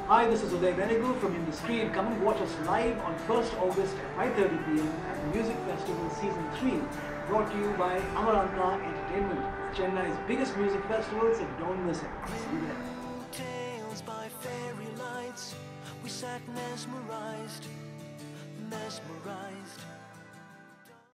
Hi, this is from Indus Creed. Come and watch us live on 1st August at 5:30 p.m. at the Music Festival Season 3, brought to you by Amaranta Entertainment. It's Chennai's biggest music festival, so don't miss it. See you there. Tales by fairy lights, we sat mesmerized, mesmerized.